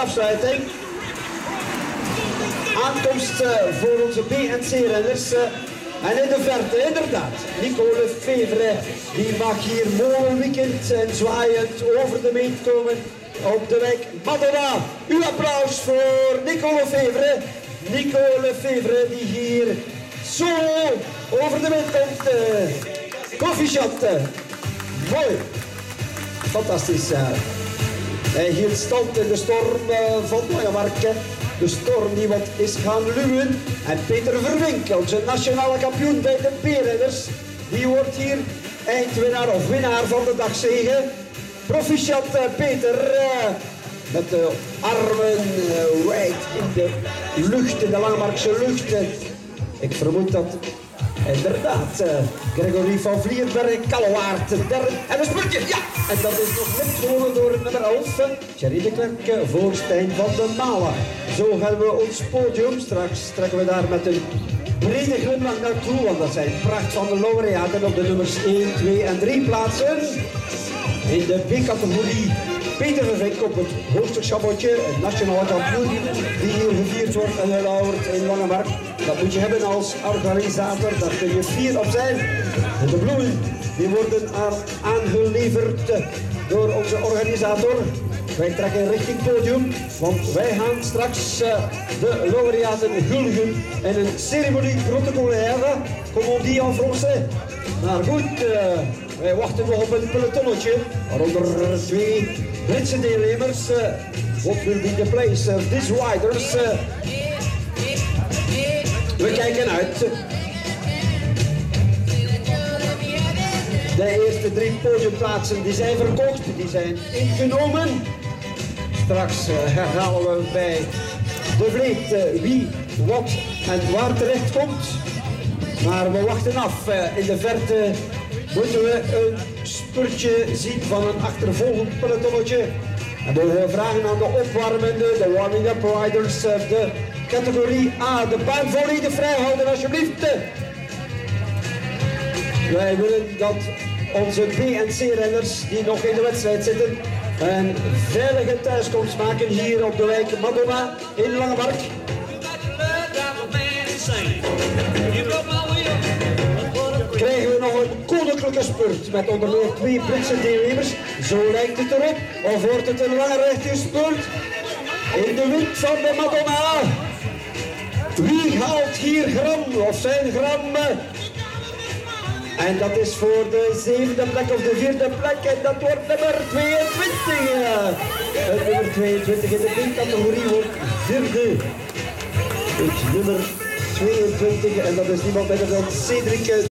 afsluiting. Aankomst voor onze B en C-renners. En in de verte, inderdaad, Nico Lefevre, die mag hier molenwiekend en zwaaiend over de meet komen op de wijk Madonna. Uw applaus voor Nico Lefevre. Nico Lefevre die hier zo over de meet komt. Koffieshop. Mooi. Fantastisch. Hij hield stand in de storm van Langemarken. De storm die wat is gaan luwen. En Peter Verwink, onze nationale kampioen bij de B-renners, die wordt hier eindwinnaar of winnaar van de dagzege. Proficiat Peter, met de armen wijd in de lucht, in de Langemarkse lucht. Ik vermoed dat inderdaad Gregory van Vlierberg, Kallewaard, en een spurtje, ja! En dat is nog net gewonnen door nummer 11, Thierry de Klerk voor Stijn van den Malen. Zo gaan we ons podium, straks trekken we daar met een brede glimlach naartoe, want dat zijn pracht van de laureaten op de nummers 1, 2 en 3 plaatsen. In de B-categorie Peter Vervink op het hoogste schabotje, een nationale kampioen die hier gevierd wordt en gelauwerd in Langemark. Dat moet je hebben als organisator, daar kun je fier op zijn. En de bloemen die worden aangeleverd door onze organisator. Wij trekken richting podium, want wij gaan straks de laureaten huldigen in een ceremonie protocolaire, comme on dit en français. Maar goed, wij wachten nog op een pelotonnetje, waaronder 2 Britse deelnemers. What will be the place of these riders? We kijken uit. De eerste 3 podiumplaatsen die zijn verkocht, die zijn ingenomen. Straks herhalen we bij de vleet wie, wat en waar terecht komt. Maar we wachten af. In de verte moeten we een spurtje zien van een achtervolgend pelotonnetje. En we vragen aan de opwarmende, de warming-up riders, de categorie A, de baan volledig vrijhouden alsjeblieft. Wij willen dat onze B en C-renners die nog in de wedstrijd zitten een veilige thuiskomst maken hier op de wijk Madonna in Langemark. Krijgen we nog een koninklijke spurt met onder meer 2 Britse deelnemers. Zo lijkt het erop. Of wordt het een lange rechte spurt in de wind van de Madonna? Wie haalt hier gram of zijn gram? En dat is voor de 7e plek of de 4e plek. En dat wordt nummer 22. Nummer 22 in de B-categorie wordt 4e. Het nummer 22 en dat is niemand minder dan Cedric